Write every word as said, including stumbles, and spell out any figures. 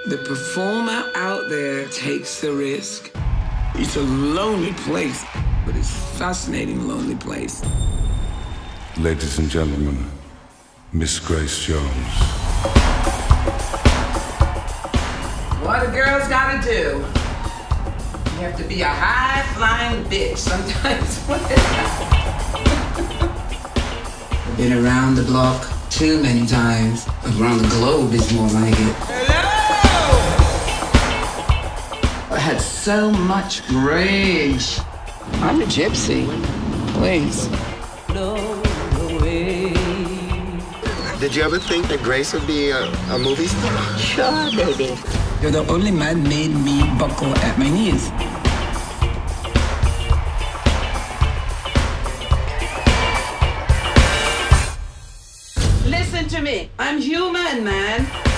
The performer out there takes the risk. It's a lonely place, but it's a fascinating lonely place. Ladies and gentlemen, Miss Grace Jones. What a girl's gotta do. You have to be a high-flying bitch sometimes. I've been around the block too many times. Around the globe is more like it. Hello! I had so much rage. I'm a gypsy. Please. Did you ever think that Grace would be a, a movie star? Sure, baby. You're the only man made me buckle at my knees. Listen to me. I'm human, man.